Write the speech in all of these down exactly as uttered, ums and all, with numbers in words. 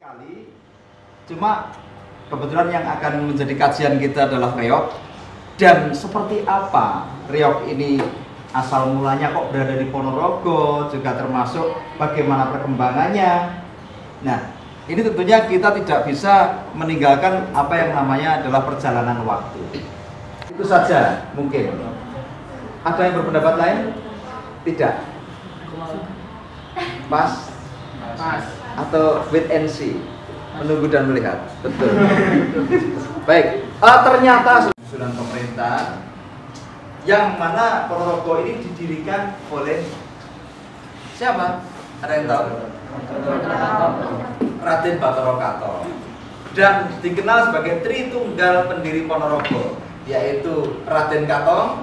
Kali, cuma kebetulan yang akan menjadi kajian kita adalah reog, dan seperti apa reog ini asal mulanya kok berada di Ponorogo, juga termasuk bagaimana perkembangannya. Nah, ini tentunya kita tidak bisa meninggalkan apa yang namanya adalah perjalanan waktu. Itu saja mungkin. Ada yang berpendapat lain? Tidak. Pas? Pas. Atau wait and see, menunggu dan melihat. Betul. Baik, uh, ternyata susunan pemerintah yang mana Ponorogo ini didirikan oleh siapa? Ada yang tahu? Raden Bathara Kato, dan dikenal sebagai Tritunggal pendiri Ponorogo, yaitu Raden Kato,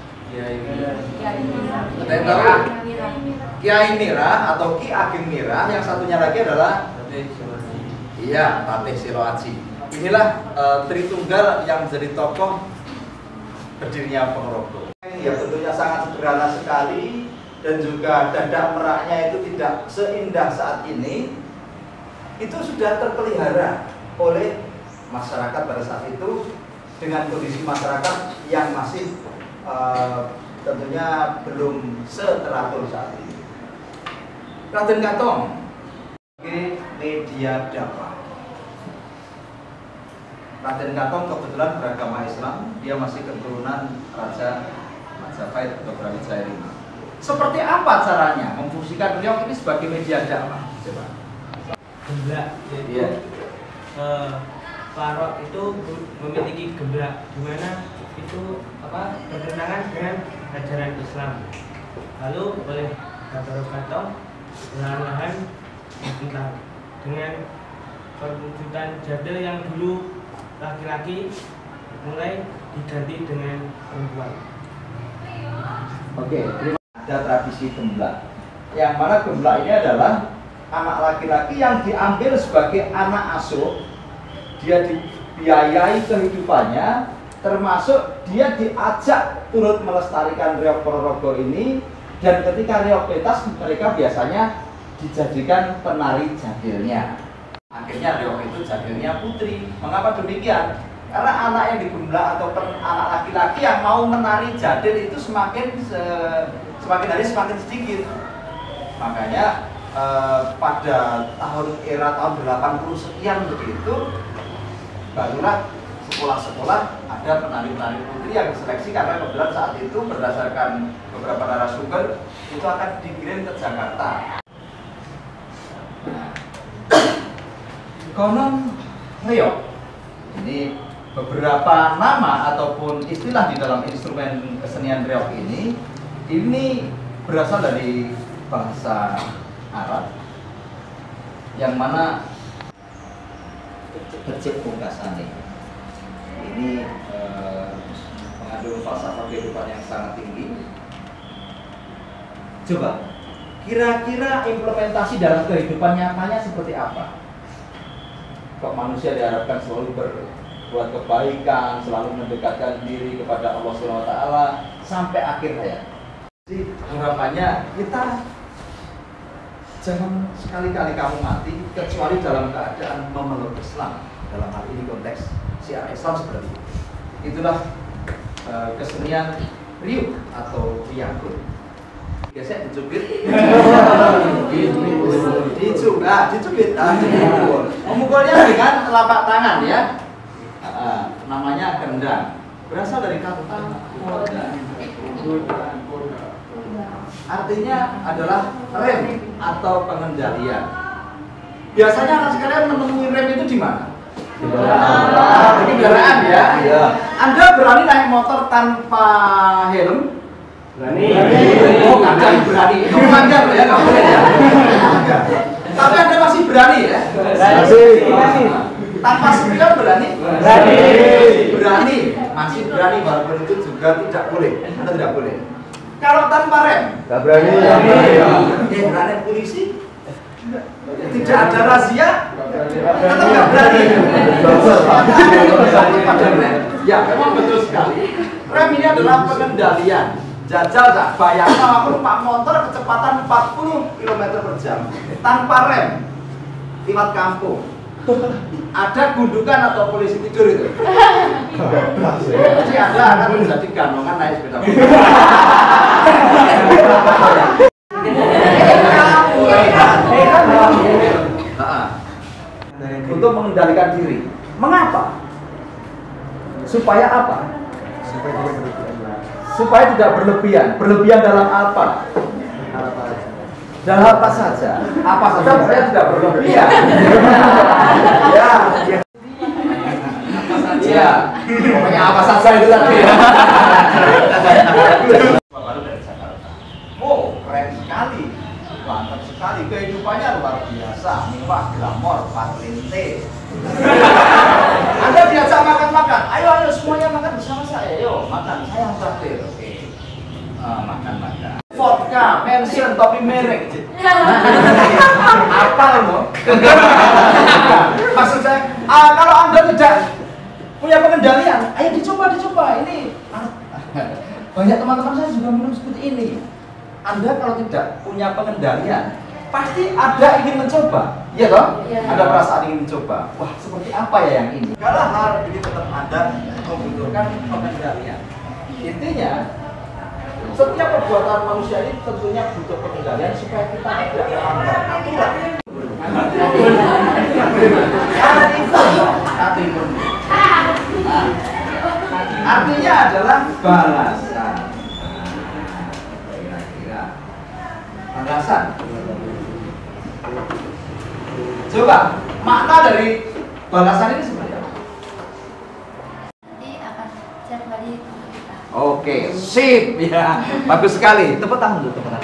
ada yang tahu? Kiai Mira atau Ki Ageng Mira, yang satunya lagi adalah iya, Tatih Siloaji. Inilah uh, Tritunggal yang menjadi tokoh berdirinya Ponorogo. Ya tentunya sangat sederhana sekali, dan juga dadak meraknya itu tidak seindah saat ini. Itu sudah terpelihara oleh masyarakat pada saat itu, dengan kondisi masyarakat yang masih uh, tentunya belum seteratur saat ini. Raden Katong sebagai media dakwah. Raden Katong kebetulan beragama Islam, dia masih keturunan Raja Majapahit atau Brawijaya. Seperti apa caranya memfungsikan reog ini sebagai media dakwah? Coba. Gemblak, yaitu yeah. eh, Parok itu memiliki gemblak, di mana itu apa bertentangan dengan ajaran Islam. Lalu oleh Bathara Kato perlahan-lahan ditentang dengan perwujudan jadil yang dulu laki-laki mulai diganti dengan perempuan. Oke, ada tradisi gemblak, yang mana gemblak ini adalah anak laki-laki yang diambil sebagai anak asuh. Dia dibiayai kehidupannya, termasuk dia diajak turut melestarikan reog Ponorogo ini. Dan ketika reog pentas, mereka biasanya dijadikan penari jadilnya. Akhirnya reog itu jadilnya putri. Mengapa demikian? Karena anak yang digemblak atau anak laki-laki yang mau menari jadil itu semakin se semakin hari semakin sedikit. Makanya eh, pada tahun era tahun delapan puluh sekian begitu, barulah sekolah-sekolah ada penari-penari putri yang diseleksi, karena kebetulan saat itu berdasarkan beberapa narasumber itu akan dikirim ke Jakarta. Konon reog ini beberapa nama ataupun istilah di dalam instrumen kesenian reog ini ini berasal dari bahasa Arab, yang mana kecil pungkasane ini eh, mengandung falsafah kehidupan yang sangat tinggi. Coba, kira-kira implementasi dalam kehidupan nyatanya seperti apa? Kok manusia diharapkan selalu berbuat kebaikan, selalu mendekatkan diri kepada Allah subhanahu wa taala sampai akhir hayat. Jadi harapannya kita jangan sekali-kali kamu mati kecuali dalam keadaan memeluk Islam. Dalam hal ini konteks syiar Islam seperti itu. Itulah uh, kesenian riug atau riagun. Biasanya dicubit, dicubit, ah, dicubit, ah, dicubit. Memukulnya dengan telapak tangan ya. Uh, namanya gendang. Berasal dari kata koda. Artinya adalah rem atau pengendalian. Biasanya anak sekalian menemui rem itu di mana? Kendaraan. Di kendaraan ya. Iya. Anda berani naik motor tanpa helm? Berani. Oh, Anda berani. Itu melanggar ya, nggak boleh ya. Tapi Anda masih berani ya? Berani. Tanpa spion berani? Berani. Berani. Masih berani, walaupun itu juga tidak boleh. Anda tidak boleh. Kalau tanpa rem? Nggak berani. Eh, berani polisi? Tidak ada razia? Tetap nggak berani. Ya, memang betul sekali. Rem ini adalah pengendalian. Jajal tak bayangkan walaupun pak motor kecepatan empat puluh kilometer per jam tanpa rem lewat kampung. Ada gundukan atau polisi tidur itu. Jadi ada akan menjadi ganongan naik sepeda motor. Untuk mengendalikan diri. Mengapa? Supaya apa? Supaya tidak berlebihan. Supaya tidak berlebihan. Berlebihan dalam apa? Dalam apa saja? Apa saja saya tidak berlebihan. Ya. Ya. Pokoknya apa saja itu tadi. Baru dari Jakarta. Oh, keren sekali. Mantap sekali. Kehidupannya luar biasa. Mewah, glamor, patlinte. Anda diajak makan-makan. Ayo, ayo semuanya makan bersama saya. Ayo, makan. Saya yang traktir. Oke. Ah, makan-makan. Vodka, mention, topi merek. Apa loh? Maksud saya, ah, kalau Anda tidak punya pengendalian, ayo dicoba, dicoba. Ini banyak teman-teman saya juga minum seperti ini. Anda kalau tidak punya pengendalian, pasti ada ingin mencoba, iya toh? Ya. Ada perasaan ingin mencoba. Wah, seperti apa ya yang ini? Kalau hal ini tetap Anda membutuhkan pengendalian. Intinya, setiap perbuatan manusia ini tentunya butuh pengendalian supaya kita tidak melanggar aturan. Artinya adalah balasan. Kira-kira balasan. Coba makna dari balasan ini seperti apa? Nanti akan setiap hari kita. Oke, sip ya, bagus sekali. Tepuk tangan dulu, tepuk tangan.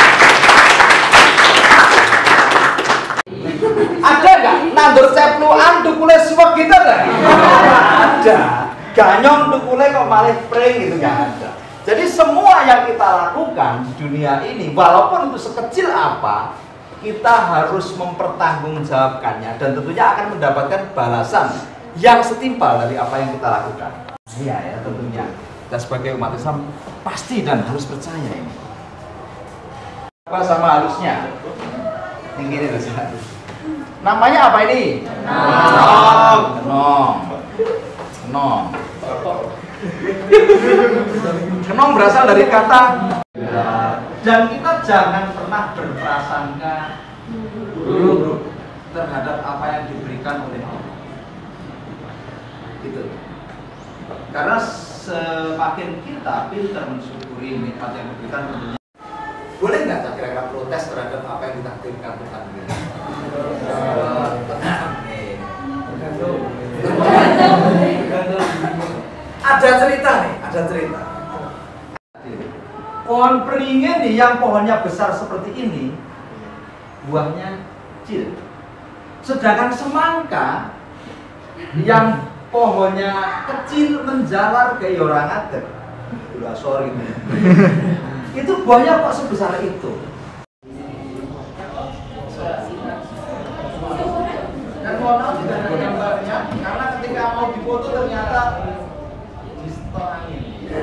Ada nggak nandur cepluan dukule suwek gitu nggak? Ada. Ganyong dukule kok malah pring gitu nggak ada. Jadi semua yang kita lakukan di dunia ini, walaupun itu sekecil apa, kita harus mempertanggungjawabkannya dan tentunya akan mendapatkan balasan yang setimpal dari apa yang kita lakukan. Iya ya, tentunya. Kita sebagai umat Islam pasti dan harus percaya ini. Apa sama halusnya? Yang ini loh. Namanya apa ini? Kenong. Kenong. Kenong. Kenong berasal dari kata dan kita jangan pernah berprasangka buruk terhadap apa yang diberikan oleh Allah. Gitu. Karena semakin kita pintar mensyukuri nikmat yang diberikan tentunya. Boleh nggak kira-kira protes terhadap apa yang ditakdirkan Tuhan? Ada cerita nih, ada cerita. Pohon beringin nih yang pohonnya besar seperti ini, buahnya kecil. Sedangkan semangka yang pohonnya kecil menjalar ke yorangater, gula sorry itu buahnya kok sebesar itu. Dan mohon maaf tidak ada gambarnya karena ketika mau difoto ternyata di setor angin.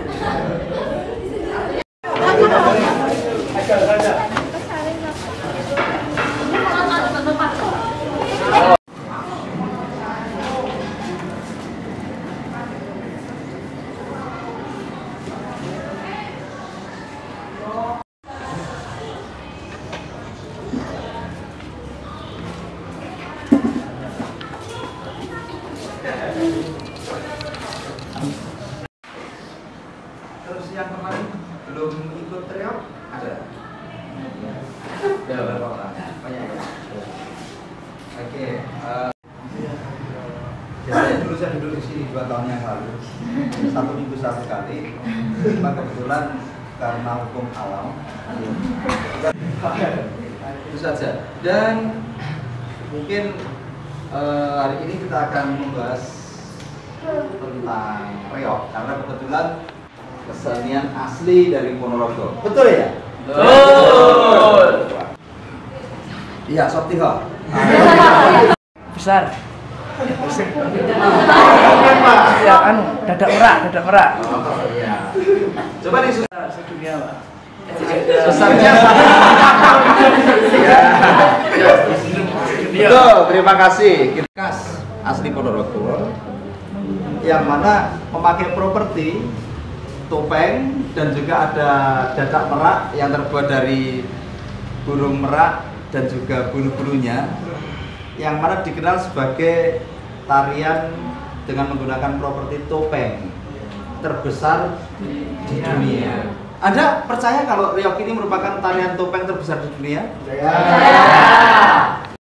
Terus yang kemarin belum ikut tryout ada? Ya, berapa orang? Banyak ya? Oke. Uh, biasanya dulu saya duduk di sini dua tahun yang lalu, satu minggu satu kali. Cuma kebetulan karena hukum alam, itu saja. Dan mungkin uh, hari ini kita akan membahas tentang reog karena kebetulan kesenian asli dari Ponorogo. Betul ya? Betul. Iya, Soptiho. Besar. Ya anu, dadak merak, dadak merak. Oh iya. Coba nih susah Sedunia, Pak. besarnya. Ya. Betul, terima kasih. Khas asli Ponorogo yang mana memakai properti topeng dan juga ada dadak merak yang terbuat dari burung merak dan juga bulu-bulunya, yang mana dikenal sebagai tarian dengan menggunakan properti topeng terbesar di dunia. Anda percaya kalau reok ini merupakan tarian topeng terbesar di dunia? Ya.